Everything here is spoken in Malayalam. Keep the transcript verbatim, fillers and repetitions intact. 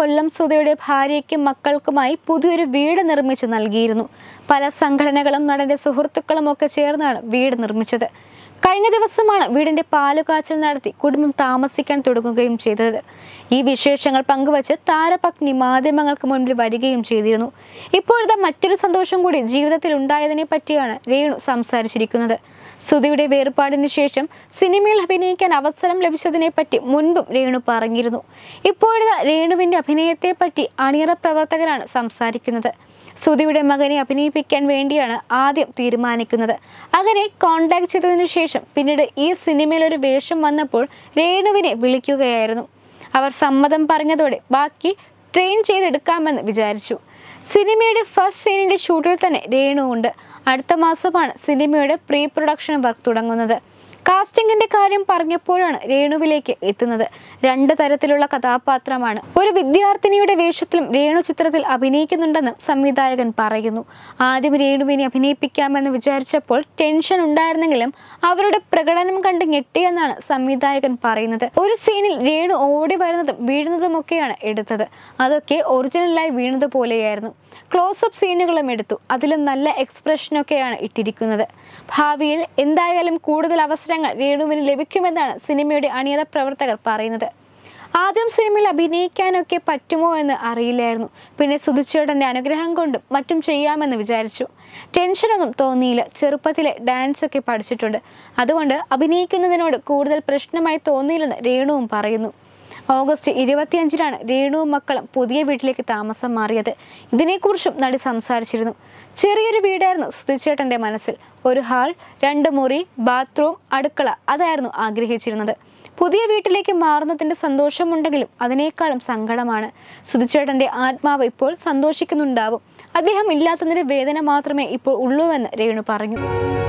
കൊല്ലം സുധയുടെ ഭാര്യയ്ക്കും മക്കൾക്കുമായി പുതിയൊരു വീട് നിർമ്മിച്ചു നൽകിയിരുന്നു. പല സംഘടനകളും നടന്റെ സുഹൃത്തുക്കളും ഒക്കെ ചേർന്നാണ് വീട് നിർമ്മിച്ചത്. കഴിഞ്ഞ ദിവസമാണ് വീടിന്റെ പാലുകാച്ചൽ നടത്തി കുടുംബം താമസിക്കാൻ തുടങ്ങുകയും ചെയ്തത്. ഈ വിശേഷങ്ങൾ പങ്കുവച്ച് താരപത്നി മാധ്യമങ്ങൾക്ക് മുൻപിൽ വരികയും ചെയ്തിരുന്നു. ഇപ്പോഴത്തെ മറ്റൊരു സന്തോഷം കൂടി ജീവിതത്തിൽ ഉണ്ടായതിനെ പറ്റിയാണ് രേണു സംസാരിച്ചിരിക്കുന്നത്. സുധിയുടെ വേർപാടിന് ശേഷം സിനിമയിൽ അഭിനയിക്കാൻ അവസരം ലഭിച്ചതിനെ പറ്റി മുൻപും രേണു പറഞ്ഞിരുന്നു. ഇപ്പോഴത്തെ രേണുവിന്റെ അഭിനയത്തെ പറ്റി അണിയറ പ്രവർത്തകരാണ് സംസാരിക്കുന്നത്. സുധിയുടെ മകനെ അഭിനയിപ്പിക്കാൻ വേണ്ടിയാണ് ആദ്യം തീരുമാനിക്കുന്നത്. അങ്ങനെ കോണ്ടാക്ട് ചെയ്തതിനു ശേഷം പിന്നീട് ഈ സിനിമയിൽ ഒരു വേഷം വന്നപ്പോൾ രേണുവിനെ വിളിക്കുകയായിരുന്നു. അവർ സമ്മതം പറഞ്ഞതോടെ ബാക്കി ട്രെയിൻ ചെയ്തെടുക്കാമെന്ന് വിചാരിച്ചു. സിനിമയുടെ ഫസ്റ്റ് സീനിന്റെ ഷൂട്ടിൽ തന്നെ രേണു ഉണ്ട്. അടുത്ത മാസമാണ് സിനിമയുടെ പ്രീ പ്രൊഡക്ഷൻ വർക്ക് തുടങ്ങുന്നത്. കാസ്റ്റിംഗിന്റെ കാര്യം പറഞ്ഞപ്പോഴാണ് രേണുവിലേക്ക് എത്തുന്നത്. രണ്ട് തരത്തിലുള്ള കഥാപാത്രമാണ്. ഒരു വിദ്യാർത്ഥിനിയുടെ വേഷത്തിലും രേണു ചിത്രത്തിൽ അഭിനയിക്കുന്നുണ്ടെന്ന് സംവിധായകൻ പറയുന്നു. ആദ്യം രേണുവിനെ അഭിനയിപ്പിക്കാമെന്ന് വിചാരിച്ചപ്പോൾ ടെൻഷൻ ഉണ്ടായിരുന്നെങ്കിലും അവരുടെ പ്രകടനം കണ്ട് ഞെട്ടിയെന്നാണ് സംവിധായകൻ പറയുന്നത്. ഒരു സീനിൽ രേണു ഓടി വരുന്നതും വീഴുന്നതുമൊക്കെയാണ് എടുത്തത്. അതൊക്കെ ഒറിജിനലായി വീണത് പോലെയായിരുന്നു. ക്ലോസപ്പ് സീനുകളും എടുത്തു. അതിലും നല്ല എക്സ്പ്രഷനൊക്കെയാണ് ഇട്ടിരിക്കുന്നത്. ഭാവിയിൽ എന്തായാലും കൂടുതൽ അവസരങ്ങൾ രേണുവിന് ലഭിക്കുമെന്നാണ് സിനിമയുടെ അണിയറ പ്രവർത്തകർ പറയുന്നത്. ആദ്യം സിനിമയിൽ അഭിനയിക്കാനൊക്കെ പറ്റുമോ എന്ന് അറിയില്ലായിരുന്നു. പിന്നെ സുധിച്ചേട്ടൻ്റെ അനുഗ്രഹം കൊണ്ടും മറ്റും ചെയ്യാമെന്ന് വിചാരിച്ചു. ടെൻഷനൊന്നും തോന്നിയില്ല. ചെറുപ്പത്തിലെ ഡാൻസ് ഒക്കെ പഠിച്ചിട്ടുണ്ട്. അതുകൊണ്ട് അഭിനയിക്കുന്നതിനോട് കൂടുതൽ പ്രശ്നമായി തോന്നിയില്ലെന്ന് രേണുവും പറയുന്നു. ഓഗസ്റ്റ് ഇരുപത്തിയഞ്ചിനാണ് രേണുവും മക്കളും പുതിയ വീട്ടിലേക്ക് താമസം മാറിയത്. ഇതിനെക്കുറിച്ചും നടി സംസാരിച്ചിരുന്നു. ചെറിയൊരു വീടായിരുന്നു സുധിച്ചേട്ടൻ്റെ മനസ്സിൽ. ഒരു ഹാൾ, രണ്ട് മുറി, ബാത്റൂം, അടുക്കള, അതായിരുന്നു ആഗ്രഹിച്ചിരുന്നത്. പുതിയ വീട്ടിലേക്ക് മാറുന്നതിൻ്റെ സന്തോഷമുണ്ടെങ്കിലും അതിനേക്കാളും സങ്കടമാണ്. സുധിച്ചേട്ടൻ്റെ ആത്മാവ് ഇപ്പോൾ സന്തോഷിക്കുന്നുണ്ടാവും. അദ്ദേഹം ഇല്ലാത്തതിൻ്റെ വേദന മാത്രമേ ഇപ്പോൾ ഉള്ളൂവെന്ന് രേണു പറഞ്ഞു.